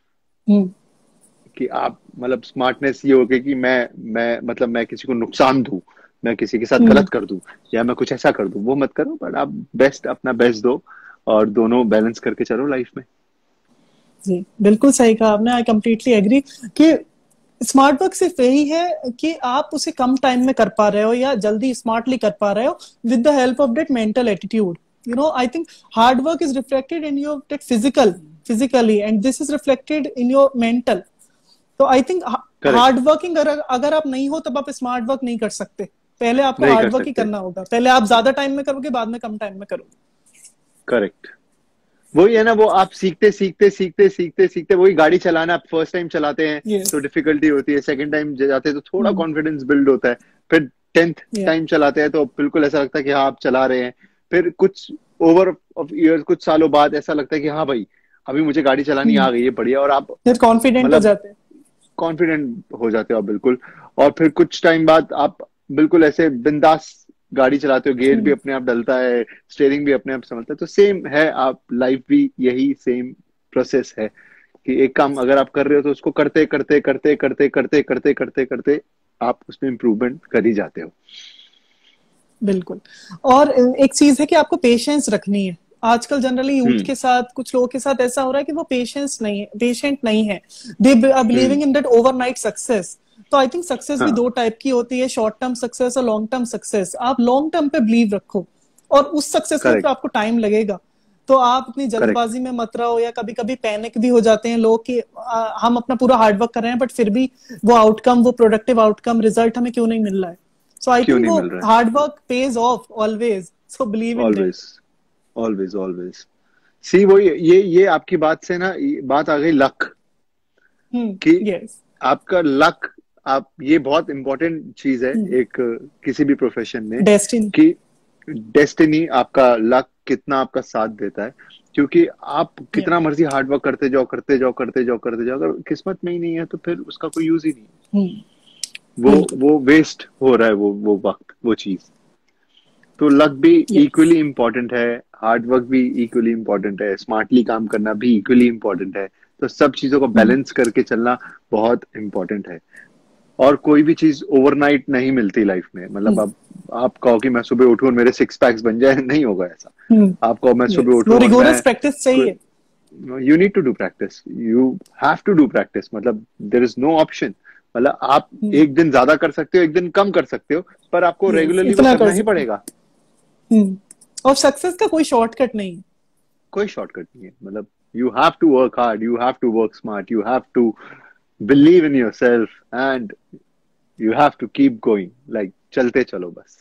कि आप मतलब स्मार्टनेस ये हो गई कि मैं मैं मतलब मैं किसी को नुकसान दूं, मैं किसी के साथ गलत कर दूं, या मैं कुछ ऐसा कर दूं, वो मत करो। बट आप बेस्ट, अपना बेस्ट दो और दोनों बैलेंस करके चलो लाइफ में। जी बिल्कुल सही कहा आपने, आई कम्प्लीटली एग्री कि स्मार्ट वर्क सिर्फ यही है कि आप उसे कम टाइम में कर पा रहे हो या जल्दी स्मार्टली कर पा रहे हो with the help of that mental attitude. You know, I think hard work is reflected in your that physical physically and this is reflected in your mental. तो I think correct, hard working अगर अगर आप नहीं हो तब आप smart work नहीं कर सकते। पहले आपको नहीं कर हार्ड वर्क ही सकते। करना होगा, पहले आप ज्यादा टाइम में करोगे, बाद में कम टाइम में करोगे। करेक्ट, वही है ना, वो आप सीखते सीखते सीखते सीखते सीखते वही गाड़ी चलाना, आप फर्स्ट टाइम चलाते हैं यस। तो डिफिकल्टी होती है, सेकंड टाइम जाते हैं तो थोड़ा हम्म। कॉन्फिडेंस बिल्ड होता है, फिर टेंथ या। टाइम चलाते हैं तो बिल्कुल ऐसा लगता है कि हाँ आप चला रहे हैं। फिर कुछ ओवर ऑफ ईयर्स, कुछ सालों बाद ऐसा लगता है कि हाँ भाई अभी मुझे गाड़ी चलानी आ गई है, बढ़िया, और आप फिर कॉन्फिडेंट हो मतलब जाते हैं। कॉन्फिडेंट हो जाते हो आप बिल्कुल। और फिर कुछ टाइम बाद आप बिल्कुल ऐसे बिंदास गाड़ी चलाते हो, गियर भी हम्म। अपने आप डलता है, स्टीयरिंग भी अपने आप संभलता है। तो सेम है, आप लाइफ भी यही सेम प्रोसेस है कि एक काम अगर आप कर रहे हो तो उसको करते करते करते करते करते करते करते करते आप उसमें इम्प्रूवमेंट कर ही जाते हो। बिल्कुल। और एक चीज है कि आपको पेशेंस रखनी है। आजकल जनरली यूथ हम्म के साथ, कुछ लोगों के साथ ऐसा हो रहा है कि वो पेशेंस नहीं है, पेशेंट नहीं है, they are hmm. Believing in that overnight success. तो आई थिंक सक्सेस भी हाँ, दो टाइप की होती है, शॉर्ट टर्म सक्सेस और लॉन्ग टर्म सक्सेस। आप लॉन्ग टर्म पे बिलीव रखो और उस सक्सेस में फिर करेक्ट, आपको टाइम लगेगा। तो आप इतनी करेक्ट, जल्दबाजी में मत रहो, या कभी कभी पैनिक भी हो जाते हैं लोग कि आ, हम अपना पूरा हार्डवर्क कर रहे हैं बट फिर भी वो आउटकम, वो प्रोडक्टिव आउटकम, रिजल्ट हमें क्यों नहीं मिल रहा है। So I क्यों think नहीं वो मिल रहा है। hard work pays off always. So believe in that. Always, always, always. See वही, ये ये आपकी बात से ना ये बात आ गई लक Hmm. कि Yes. आपका लक, आप ये बहुत इंपॉर्टेंट चीज है Hmm. एक किसी भी प्रोफेशन में, Destiny. कि डेस्टिनी, आपका लक कितना आपका साथ देता है। क्योंकि आप Yeah. कितना मर्जी हार्ड वर्क करते जाओ करते जाओ करते जाओ करते जाओ, अगर किस्मत में ही नहीं है तो फिर उसका कोई यूज ही नहीं है। Hmm. वो बिल्कुल। वो वेस्ट हो रहा है, वो वो वक्त, वो चीज। तो लक भी Yes. इक्वली इम्पोर्टेंट है, हार्ड वर्क भी इक्वली इम्पोर्टेंट है, स्मार्टली काम करना भी इक्वली इम्पोर्टेंट है। तो सब चीजों को Hmm. बैलेंस करके चलना बहुत इम्पोर्टेंट है। और कोई भी चीज ओवरनाइट नहीं मिलती लाइफ में। मतलब Hmm. आप आप कहो कि मैं सुबह उठूं और मेरे सिक्स पैक्स बन जाए, नहीं होगा ऐसा। Hmm. आप कहो मैं सुबह Yes. वो उठूं और मैं, rigorous practice चाहिए। You need to do practice, you have to do practice, मतलब देयर इज नो ऑप्शन। मतलब आप Hmm. एक दिन ज्यादा कर सकते हो, एक दिन कम कर सकते हो, पर आपको Yes. रेगुलरली वो इतना करना कर ही सकते हैं। पड़ेगा। Hmm. और सक्सेस का कोई शॉर्टकट नहीं है। कोई शॉर्टकट नहीं है। मतलब you have to work hard, you have to work smart, you have to believe in yourself and you have to keep going, like चलते चलो बस।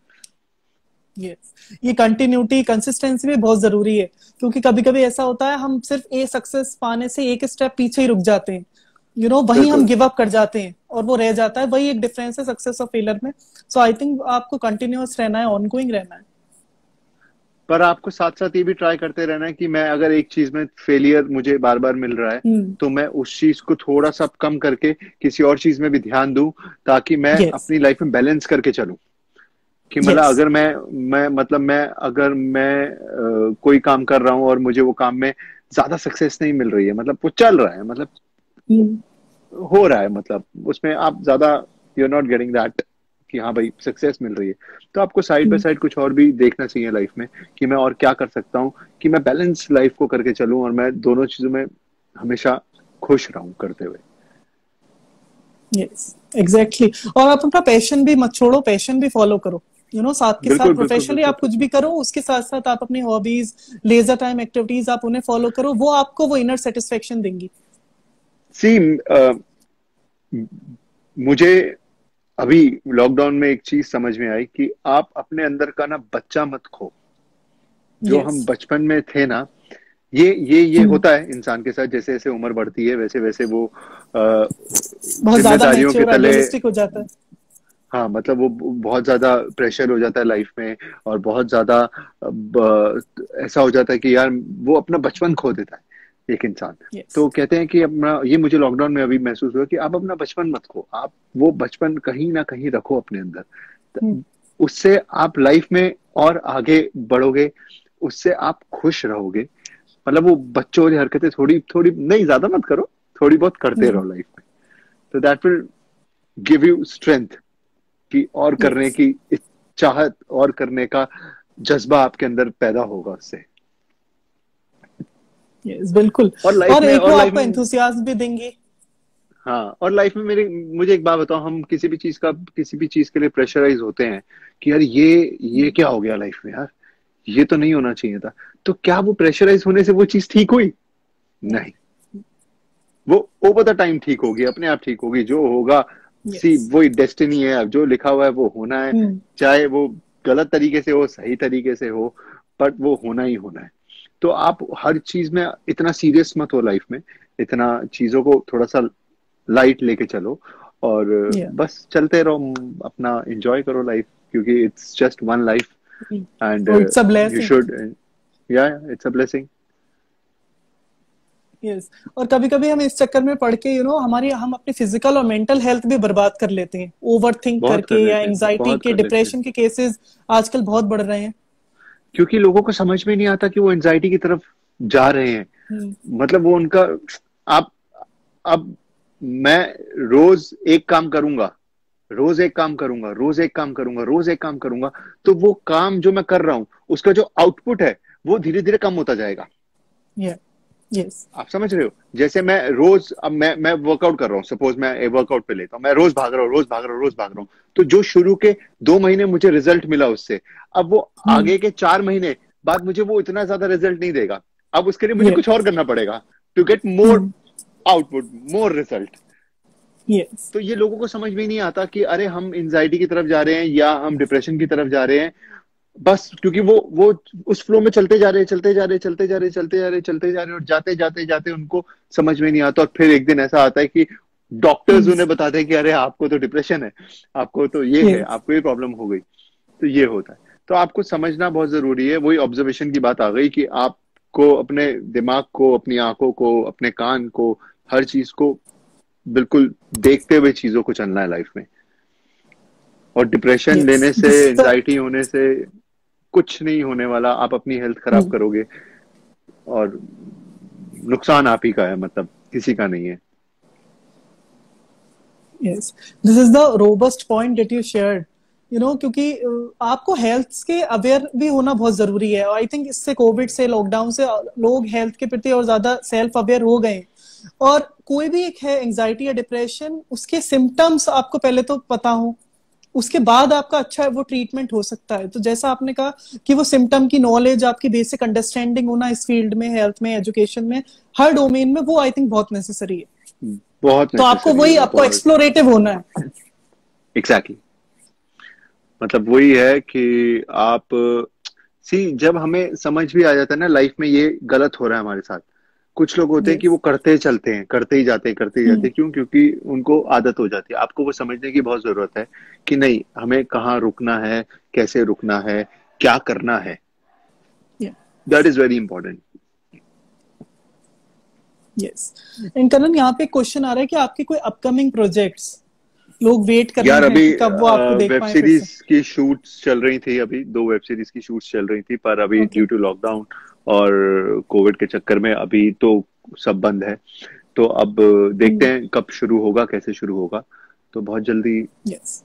Yes. ये कंटिन्यूटी, कंसिस्टेंसी भी बहुत जरूरी है, क्योंकि कभी कभी ऐसा होता है हम सिर्फ ए सक्सेस पाने से एक स्टेप पीछे ही रुक जाते हैं। यू नो, वहीं हम बिल्कुल। गिव अप कर जाते हैं और वो रह जाता है। वही एक डिफरेंस है सक्सेस और फेलियर में। सो आई थिंक आपको कंटिन्यूअस रहना है, ऑनगोइंग रहना है। पर आपको साथ साथ ये भी ट्राई करते रहना है कि मैं अगर एक चीज में फेलियर मुझे बार बार मिल रहा है हम्म। तो मैं उस चीज को थोड़ा सा कम करके किसी और चीज में भी ध्यान दूं, ताकि मैं यस। अपनी लाइफ में बैलेंस करके चलूं। कि मतलब यस। अगर मैं मैं मतलब मैं अगर मैं अ, कोई काम कर रहा हूं और मुझे वो काम में ज्यादा सक्सेस नहीं मिल रही है, मतलब वो चल रहा है, मतलब हो रहा है, मतलब उसमें आप ज्यादा you are not getting that कि हाँ भाई सक्सेस मिल रही है, तो आपको साइड बाय साइड कुछ और भी देखना चाहिए लाइफ में कि मैं और क्या कर सकता हूँ कि मैं बैलेंस लाइफ को करके चलूं और मैं दोनों चीजों में हमेशा खुश रहूं करते हुए। Yes exactly. और आप अपना पैशन भी मत छोड़ो, पैशन भी फॉलो करो, यू नो, साथ के साथ बिल्कुल बिल्कुल प्रोफेशनली बिल्कुल आप कुछ भी करो, उसके साथ साथ आप अपनी हॉबीज, लेजर टाइम एक्टिविटीज आप उन्हें फॉलो करो, वो आपको वो इनर सेटिस्फेक्शन देंगी। सी मुझे अभी लॉकडाउन में एक चीज समझ में आई कि आप अपने अंदर का ना बच्चा मत खो। जो यस हम बचपन में थे ना, ये ये ये होता है इंसान के साथ, जैसे जैसे उम्र बढ़ती है वैसे वैसे वो अ, बहुत ज्यादा जिम्मेदारियों के मैच्योर तले, आइडियलिस्टिक हो जाता है। हाँ मतलब वो बहुत ज्यादा प्रेशर हो जाता है लाइफ में, और बहुत ज्यादा ब- ऐसा हो जाता है कि यार वो अपना बचपन खो देता है एक इंसान। यस। तो कहते हैं कि अपना, ये मुझे लॉकडाउन में अभी महसूस हुआ कि आप अपना बचपन मत खो, आप वो बचपन कहीं ना कहीं रखो अपने अंदर। तो उससे आप लाइफ में और आगे बढ़ोगे, उससे आप खुश रहोगे। मतलब वो बच्चों वाली हरकतें थोड़ी थोड़ी नहीं, ज्यादा मत करो, थोड़ी बहुत करते रहो लाइफ में, तो that will give you strength कि और करने यस। की चाहत और करने का जज्बा आपके अंदर पैदा होगा उससे। यस बिल्कुल। और लाइफ और में एक और वो लाइफ आपको में एंथुसियाज्म भी देंगे। हाँ, और लाइफ में मेरे मुझे एक बात बताओ, हम किसी भी चीज का किसी भी चीज के लिए प्रेशराइज होते हैं कि यार ये ये क्या हो गया लाइफ में, यार ये तो नहीं होना चाहिए था। तो क्या वो प्रेशराइज होने से वो चीज ठीक हुई? नहीं, वो ओवर द टाइम ठीक होगी, अपने आप ठीक होगी, जो होगा। सी यस। वही डेस्टिनी है, अब जो लिखा हुआ है वो होना है, चाहे वो गलत तरीके से हो सही तरीके से हो, बट वो होना ही होना है। तो आप हर चीज में इतना सीरियस मत हो लाइफ में, इतना चीजों को थोड़ा सा लाइट लेके चलो, और या बस चलते रहो, अपना एंजॉय करो लाइफ, क्योंकि it's just one life and it's a you blessing. Should, yeah it's a blessing. Yes. और कभी कभी हम इस चक्कर में पड़ के, यू नो, हमारी हम अपनी फिजिकल और मेंटल हेल्थ भी बर्बाद कर लेते हैं ओवर थिंक बहुत कर करके, या लेते हैं, एंजाइटी बहुत के, कर लेते हैं, डिप्रेशन के केसेस आजकल बहुत बढ़ रहे हैं। क्योंकि लोगों को समझ में नहीं आता कि वो एंजाइटी की तरफ जा रहे हैं। हम्म। मतलब वो उनका, आप अब मैं रोज एक काम करूंगा, रोज एक काम करूंगा, रोज एक काम करूंगा, रोज एक काम करूंगा, तो वो काम जो मैं कर रहा हूं उसका जो आउटपुट है वो धीरे धीरे कम होता जाएगा। या यस। आप समझ रहे हो? जैसे मैं रोज, अब मैं मैं वर्कआउट कर रहा हूँ, सपोज मैं वर्कआउट पे लेता हूँ, मैं रोज भाग रहा हूँ, रोज भाग रहा हूँ, रोज भाग रहा हूँ, तो जो शुरू के दो महीने मुझे रिजल्ट मिला उससे, अब वो आगे के चार महीने बाद मुझे वो इतना ज्यादा रिजल्ट नहीं देगा। अब उसके लिए मुझे कुछ और करना पड़ेगा to get more output, more result. Yes. तो ये लोगों को समझ में नहीं आता कि अरे हम एंजाइटी की तरफ जा रहे हैं या हम डिप्रेशन की तरफ जा रहे हैं, बस क्योंकि वो वो उस फ्लो में चलते जा रहे हैं, चलते जा रहे हैं, चलते जा रहे हैं, चलते जा रहे हैं, चलते जा रहे हैं, और जाते जाते जाते उनको समझ में नहीं आता, और फिर एक दिन ऐसा आता है कि डॉक्टर्स उन्हें बताते हैं कि अरे आपको तो डिप्रेशन है, आपको तो ये है, यस। आपको ये प्रॉब्लम हो गई। तो ये होता है। तो आपको समझना बहुत जरूरी है, वही ऑब्जर्वेशन की बात आ गई कि आपको अपने दिमाग को, अपनी आंखों को, अपने कान को, हर चीज को बिल्कुल देखते हुए चीजों को चलना है लाइफ में। और डिप्रेशन यस लेने से, दिस इज द एंजाइटी होने से कुछ नहीं होने वाला, आप अपनी हेल्थ खराब करोगे और नुकसान आप ही का है, मतलब किसी का नहीं है। Yes this is the robust point that you shared, you know, क्योंकि uh, आपको हेल्थ के अवेयर भी होना बहुत जरूरी है। और आई थिंक इससे, कोविड से, लॉकडाउन से लोग हेल्थ के प्रति और ज्यादा सेल्फ अवेयर हो गए। और कोई भी एक है एंजाइटी या डिप्रेशन, उसके सिम्टम्स आपको पहले तो पता हो, उसके बाद आपका अच्छा वो ट्रीटमेंट हो सकता है। तो जैसा आपने कहा कि वो सिम्टम की नॉलेज, आपकी बेसिक अंडरस्टैंडिंग होना इस फील्ड में, हेल्थ में, एजुकेशन में, हर डोमेन में, वो आई थिंक बहुत नेसेसरी है। बहुत तो आपको नेसेसरी है वही, वो, आपको बहुत। एक्सप्लोरेटिव होना है। Exactly exactly. मतलब वही है कि आप सी, जब हमें समझ भी आ जाता है ना लाइफ में ये गलत हो रहा है हमारे साथ, कुछ लोग होते हैं कि यस। वो करते चलते हैं, करते ही जाते हैं, करते ही जाते हैं, क्यों? क्योंकि उनको आदत हो जाती है। आपको वो समझने की बहुत जरूरत है कि नहीं, हमें कहाँ रुकना है, कैसे रुकना है, क्या करना है। That is very important. Yes. And Karan, यहाँ पे क्वेश्चन आ रहा है कि आपके कोई अपकमिंग प्रोजेक्ट्स, लोग वेट कर रहे यार हैं अभी कि कब वो आपको देख वेब पाए फिर से। सीरीज की शूट्स चल रही थी, अभी दो वेब सीरीज की शूट्स चल रही थी, पर अभी ओके। ड्यू टू लॉकडाउन और कोविड के चक्कर में अभी तो सब बंद है। तो अब देखते हैं कब शुरू होगा, कैसे शुरू होगा, तो बहुत जल्दी yes.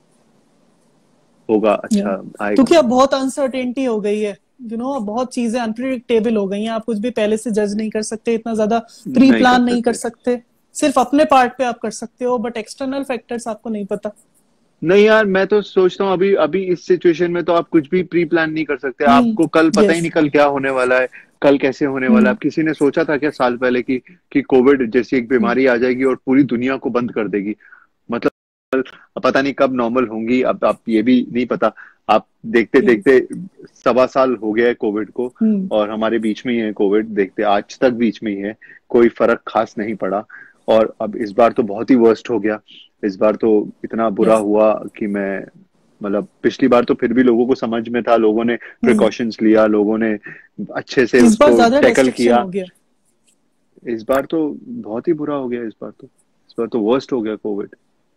होगा, अच्छा आएगा। क्योंकि अब बहुत अनसर्टेनिटी हो गई है, यू नो बहुत चीजें अनप्रिडिक्टेबल हो गई हैं, आप कुछ भी पहले से जज नहीं कर सकते, इतना ज्यादा प्री प्लान नहीं कर सकते, सिर्फ अपने पार्ट पे आप कर सकते हो, बट एक्सटर्नल फैक्टर्स आपको नहीं पता। नहीं यार, मैं तो सोचता हूँ अभी अभी इस सिचुएशन में तो आप कुछ भी प्री प्लान नहीं कर सकते, आपको कल पता ही नहीं कल क्या होने वाला है, कल कैसे होने वाला है। अब किसी ने सोचा था क्या साल पहले कि कि कोविड जैसी एक बीमारी आ जाएगी और पूरी दुनिया को बंद कर देगी, मतलब पता नहीं कब नॉर्मल होंगी, अब आप ये भी नहीं पता। आप देखते देखते सवा साल हो गया है कोविड को, और हमारे बीच में ही है कोविड, देखते आज तक बीच में ही है, कोई फर्क खास नहीं पड़ा। और अब इस बार तो बहुत ही वर्स्ट हो गया, इस बार तो इतना बुरा yes. हुआ कि मैं मतलब पिछली बार तो फिर भी लोगों को समझ में था, लोगों ने प्रिकॉशंस लिया, लोगों ने अच्छे से उसको टैकल किया। इस बार तो बहुत ही बुरा हो गया, इस बार तो इस बार तो वर्स्ट हो गया कोविड।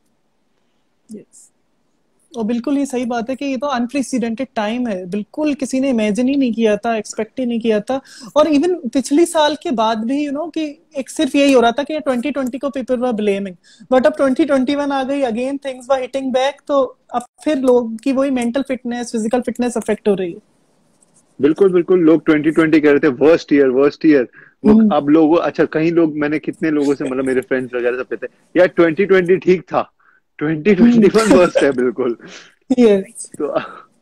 yes. और बिल्कुल ये सही बात है कि ये तो अनप्रेसिडेंटेड टाइम है, बिल्कुल किसी ने इमेजिन ही नहीं किया था, एक्सपेक्ट ही नहीं किया था। और इवन पिछली साल के बाद भी यू नो कि एक सिर्फ यही हो रहा था कि ट्वेंटी ट्वेंटी को पीपल वर ब्लेमिंग, बट अब ट्वेंटी ट्वेंटी वन आ गई, again things were hitting back, तो अब फिर लोग की वही mental fitness, physical fitness affect हो रही है। बिल्कुल बिल्कुल, लोग ट्वेंटी ट्वेंटी कह रहे थे वर्स्ट ईयर वर्स्ट ईयर, वो अब लोग अच्छा कहीं लोग, मैंने कितने लोगों से मतलब मेरे फ्रेंड्स वगैरह सब कहते हैं यार ट्वेंटी ट्वेंटी ठीक था, ट्वेंटी ट्वेंटी वन वर्स्ट है बिल्कुल। yes. तो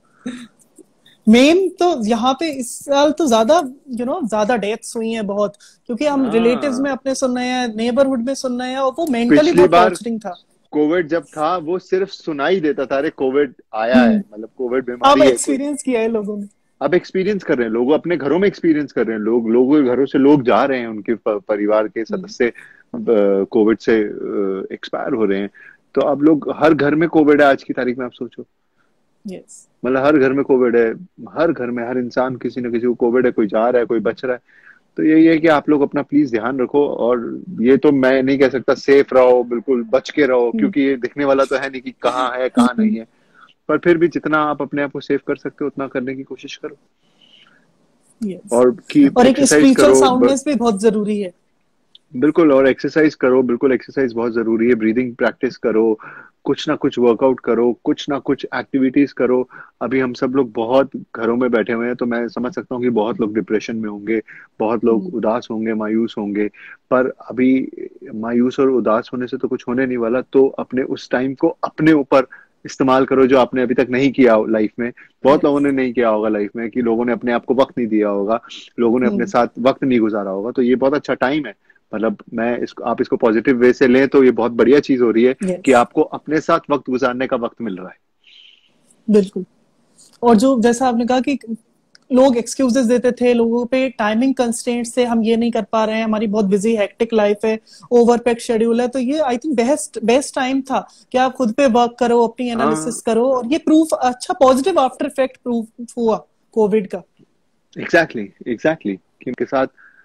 मेन तो यहाँ पे इस साल तो ज्यादा यू नो ज्यादा डेथ्स हुई हैं बहुत, क्योंकि हम रिलेटिव्स में अपने सुन रहे हैं, नेबरहुड में सुन रहे हैं, और वो मेंटली बहुत टॉर्चरिंग था। कोविड जब था वो सिर्फ सुनाई देता था, अरे कोविड आया है, मतलब कोविड बीमारी है। अब एक्सपीरियंस किया है लोगों ने, अब एक्सपीरियंस कर रहे हैं लोग, अपने घरों में एक्सपीरियंस कर रहे हैं लोग, लोगों के घरों से लोग जा रहे हैं, उनके परिवार के सदस्य कोविड से एक्सपायर हो रहे हैं। तो अब लोग हर घर में कोविड है आज की तारीख में, आप सोचो। yes. मतलब हर घर में कोविड है, हर घर में हर इंसान किसी न किसी को कोविड है, कोई जा रहा है कोई बच रहा है। तो यही है कि आप लोग अपना प्लीज ध्यान रखो, और ये तो मैं नहीं कह सकता सेफ रहो, बिल्कुल बच के रहो, क्योंकि ये दिखने वाला तो है नहीं कि कहाँ है कहाँ नहीं है, पर फिर भी जितना आप अपने आप को सेफ कर सकते हो उतना करने की कोशिश करो। yes. और की और एक स्पिरिचुअल साउंडनेस भी बहुत जरूरी है। बिल्कुल, और एक्सरसाइज करो, बिल्कुल एक्सरसाइज बहुत जरूरी है, ब्रीदिंग प्रैक्टिस करो, कुछ ना कुछ वर्कआउट करो, कुछ ना कुछ एक्टिविटीज करो। अभी हम सब लोग बहुत घरों में बैठे हुए हैं, तो मैं समझ सकता हूँ कि बहुत लोग डिप्रेशन में होंगे, बहुत लोग उदास होंगे, मायूस होंगे, पर अभी मायूस और उदास होने से तो कुछ होने नहीं वाला। तो अपने उस टाइम को अपने ऊपर इस्तेमाल करो जो आपने अभी तक नहीं किया लाइफ में। बहुत लोगों ने नहीं किया होगा लाइफ में, कि लोगों ने अपने आप को वक्त नहीं दिया होगा, लोगों ने अपने साथ वक्त नहीं गुजारा होगा। तो ये बहुत अच्छा टाइम है, मतलब मैं इसको आप इसको पॉजिटिव वे से लें तो ये बहुत बढ़िया चीज हो रही है yes. कि आपको अपने साथ वक्त गुजारने का वक्त मिल रहा है। बिल्कुल। और जो जैसा आपने कहा कि लोग एक्सक्यूजेस देते थे, लोगों पे टाइमिंग कंस्ट्रेंट्स से हम ये नहीं कर पा रहे हैं, हमारी बहुत बिजी हेक्टिक लाइफ है, ओवरपैक शेड्यूल है, तो ये I think best best time था कि आप खुद पे वर्क करो, अपनी एनालिसिस करो, और ये प्रूफ अच्छा पॉजिटिव आफ्टर इफेक्ट प्रूफ हुआ कोविड का। एग्जैक्टली एग्जैक्टली कि उनके साथ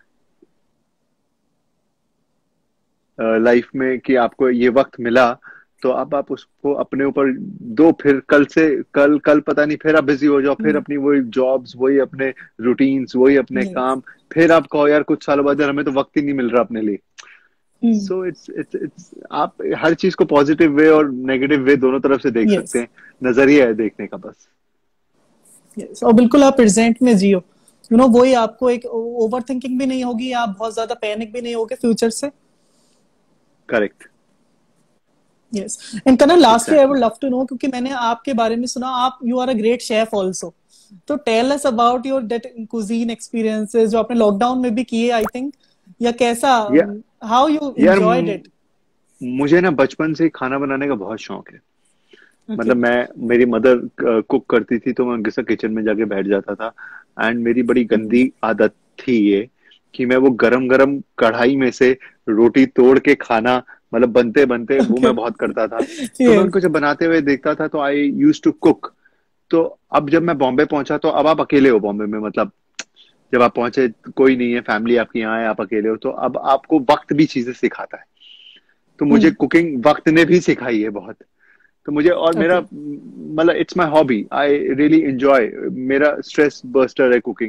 लाइफ uh, में कि आपको ये वक्त मिला, तो अब आप उसको अपने ऊपर दो, फिर कल से कल कल पता नहीं फिर आप बिजी हो जाओ, फिर अपनी वही जॉब्स, वही अपने रूटीन्स, वही अपने yes. काम, फिर आप कहो यार कुछ साल बाद यार हमें तो वक्त ही नहीं मिल रहा अपने लिए। सो इट्स इट्स इट्स आप हर चीज को पॉजिटिव वे और नेगेटिव वे दोनों तरफ से देख yes. सकते हैं, नजरिया है देखने का बस। yes. और बिल्कुल आप प्रेजेंट में जियो, यू नो वही आपको एक ओवर थिंकिंग भी नहीं होगी, आप बहुत ज्यादा पैनिक भी नहीं होगे फ्यूचर से। Correct. Yes. And Kanan, lastly, exactly. I would love to know, क्योंकि मैंने आपके बारे में सुना, आप you are a great chef also. तो tell us about your that cuisine experiences जो आपने लॉकडाउन में भी किए, I think, या कैसा, yeah. how you enjoyed it? मुझे ना बचपन से खाना बनाने का बहुत शौक है। okay. मतलब मैं, मेरी मदर कुक करती थी तो मैं उनके साथ किचन में जाके बैठ जाता था, एंड मेरी बड़ी गंदी आदत थी ये कि मैं वो गरम गरम कढ़ाई में से रोटी तोड़ के खाना, मतलब बनते बनते okay. वो मैं बहुत करता था। yes. तो मैं उनको जब बनाते हुए देखता था तो आई यूज्ड टू कुक। तो अब जब मैं बॉम्बे पहुंचा, तो अब आप अकेले हो बॉम्बे में, मतलब जब आप पहुंचे कोई नहीं है, फैमिली आपकी यहाँ है, आप अकेले हो, तो अब आपको वक्त भी चीजें सिखाता है। तो मुझे hmm. कुकिंग वक्त ने भी सिखाई है बहुत। तो मुझे और okay. मेरा मतलब it's my hobby, I really enjoy, मेरा स्ट्रेस बस्टर है कुकिंग।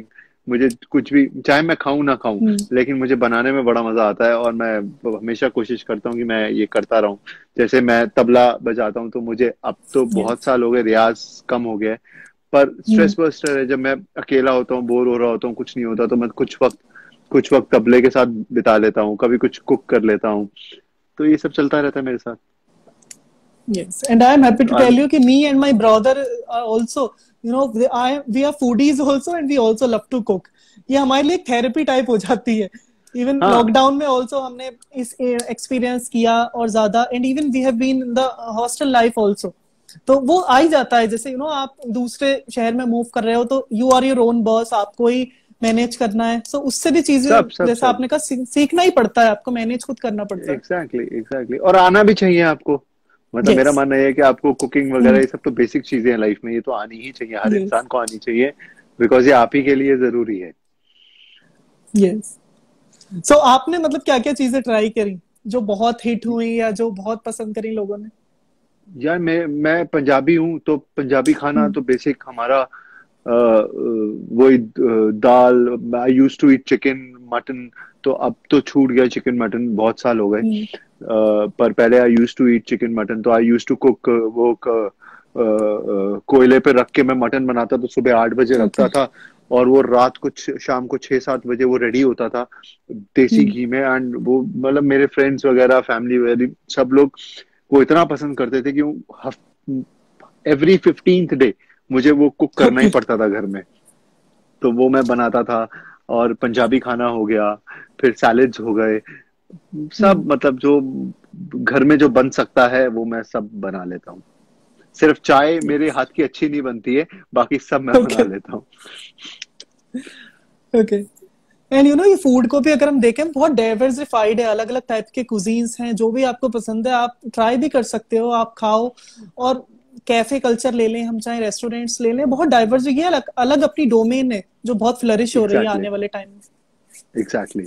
मुझे कुछ भी, चाहे मैं खाऊं ना खाऊं, हम्म, लेकिन मुझे बनाने में बड़ा मजा आता है और मैं हमेशा कोशिश करता हूँ कि मैं ये करता रहूं। जैसे मैं तबला बजाता हूँ, तो मुझे अब तो बहुत yes, साल हो गए, रियाज कम हो गया है, पर हम्म, स्ट्रेस बस्टर है। जब मैं अकेला होता हूँ, बोर हो रहा होता हूँ, कुछ नहीं होता, तो मैं कुछ वक्त कुछ वक्त तबले के साथ बिता लेता हूँ, कभी कुछ कुक कर लेता हूँ। तो ये सब चलता रहता है मेरे साथ। yes. And I am happy to tell और you कि me and my brother are also, you know, we- I we are foodies also and we also love to cook. ये हमारे लिए एक थेरेपी टाइप हो जाती है। इवन हाँ, लॉकडाउन में ऑल्सो हमने इस एक्सपीरियंस किया और ज्यादा, and even we have been in the hostel life also. तो वो आ ही जाता है, जैसे यू you नो know, आप दूसरे शहर में मूव कर रहे हो तो you are your own boss, आपको ही मैनेज करना है। सो so, उससे भी चीजें, सब सब जैसा सब आपने कहा, सी- सीखना ही पड़ता है, आपको मैनेज खुद करना पड़ता है। एग्जैक्टली एग्जैक्टली, और आना भी चाहिए आपको। मतलब मेरा यस। मानना है कि आपको कुकिंग वगैरह ये सब तो बेसिक चीजें हैं लाइफ में, ये तो आनी ही चाहिए, हर यस। इंसान को आनी चाहिए, बिकॉज ये आप ही के लिए जरूरी है। यस। सो आपने मतलब क्या क्या चीजें ट्राई करी जो बहुत हिट हुई या जो बहुत पसंद करी लोगों ने? यार मैं मैं पंजाबी हूँ, तो पंजाबी खाना हम्म, तो बेसिक हमारा अ, अ, वही अ, दाल। I use to eat chicken, mutton. तो अब तो छूट गया चिकन मटन, बहुत साल हो गए। हम्म, अ, पर पहले I use to eat chicken mutton, तो आई यूज टू कुक वो क, अ, अ, कोयले पे रख के मैं मटन बनाता, तो सुबह आठ बजे ओके। रखता था और वो रात को छ- शाम को छह सात बजे वो रेडी होता था देसी हम्म, घी में। एंड वो मतलब मेरे फ्रेंड्स वगैरह, फैमिली वगैरह, सब लोग वो इतना पसंद करते थे कि एवरी फिफ्टींथ डे मुझे वो कुक करना ही ओके। पड़ता था घर में। तो वो मैं बनाता था। और पंजाबी खाना हो गया, फिर सैलेड्स हो गए, सब हम्म, मतलब जो घर में जो बन सकता है वो मैं सब बना लेता हूँ। सिर्फ चाय मेरे हाथ की अच्छी नहीं बनती है, बाकी सब मैं बना ओके। लेता हूँ। ओके। एंड यू नो ये फूड को भी अगर हम देखें, बहुत डाइवर्सिफाइड है, अलग अलग टाइप के कुजीन्स हैं, जो भी आपको पसंद है आप ट्राई भी कर सकते हो, आप खाओ। और कैफे कल्चर ले लें हम, चाहे रेस्टोरेंट्स ले लें, बहुत डाइवर्स है, अलग, अलग अपनी डोमेन है जो बहुत फ्लरिश हो रही है एग्जैक्टली आने वाले टाइम में। एग्जैक्टली,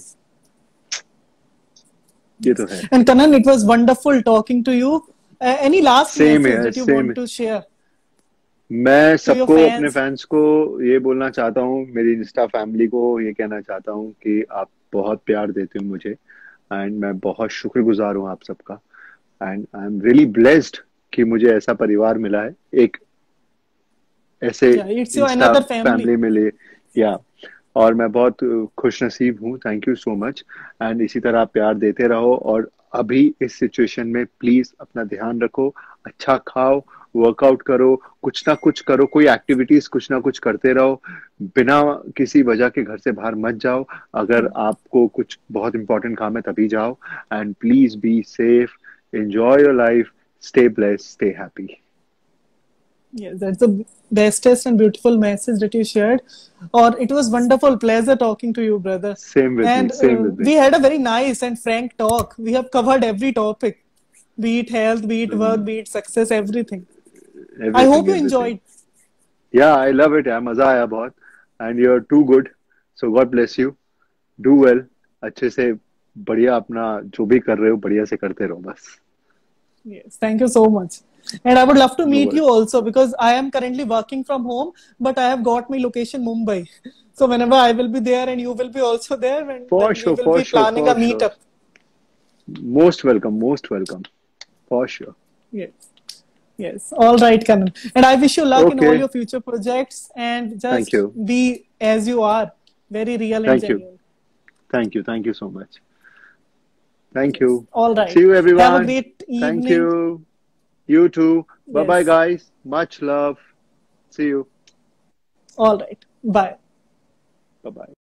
ये Yes. तो है। And Kanan, it was wonderful talking to you. Uh, any last same message है, that you same. want to share मैं to your सबको, अपने fans? फैंस को ये बोलना चाहता हूँ, मेरी इंस्टा फैमिली को ये कहना चाहता हूँ कि आप बहुत प्यार देते हो मुझे, एंड मैं बहुत शुक्रगुजार हूँ आप सबका। And I am really blessed कि मुझे ऐसा परिवार मिला है, एक ऐसे Yeah, it's your Insta another family. Family मिले। या, और मैं बहुत खुश नसीब हूँ, thank you so much. And इसी तरह आप प्यार देते रहो, और अभी इस सिचुएशन में प्लीज अपना ध्यान रखो, अच्छा खाओ, वर्कआउट करो, कुछ ना कुछ करो, कोई एक्टिविटीज कुछ ना कुछ करते रहो, बिना किसी वजह के घर से बाहर मत जाओ। अगर आपको कुछ बहुत इंपॉर्टेंट काम है तभी जाओ। And please be safe, enjoy your life, stay blessed, stay happy. Yes, that's the bestest and beautiful message that you shared. Or it was wonderful pleasure talking to you, brother. Same with me, And same uh, with we had a very nice and frank talk. We have covered every topic, be it health, be it me, work, be it success, everything. I hope everything you everything. enjoyed. Yeah, I love it यार, मजा आया बहुत। And you are too good, so God bless you, do well, अच्छे से, बढ़िया अपना जो भी कर रहे हो बढ़िया से करते रहो बस। Yes, thank you so much. And I would love to know meet you word, also because I am currently working from home, but I have got my location Mumbai. So whenever I will be there and you will be also there, and for then we sure, will for be sure, planning a for sure, meetup. Most welcome, most welcome, for sure. Yes. Yes. All right, Kanan. And I wish you luck in okay, all your future projects and thank just you, be as you are, very real and thank you, genuine. Thank you, thank you so much, thank you. Yes. All see right. You Have a everyone, great thank you, evening. you too, bye bye Yes. guys, much love, see you, All right. Bye. bye bye।